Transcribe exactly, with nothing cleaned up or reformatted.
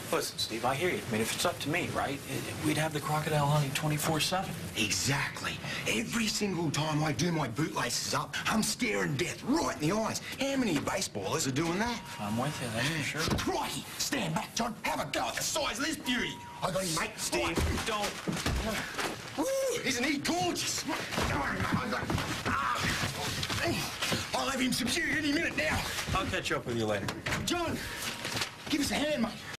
Listen, Steve, I hear you. I mean, if it's up to me, right, it, we'd have the crocodile hunting twenty-four seven. Exactly. Every single time I do my bootlaces up, I'm staring death right in the eyes. How many baseballers are doing that? I'm with you, that's for sure. Crikey! Stand back, John. Have a go at the size of this beauty. I got him, mate. Steve, right. don't. Woo! Isn't he gorgeous? Come on, mate. I got... ah. I'll have him subdued any minute now. I'll catch up with you later. John, give us a hand, mate.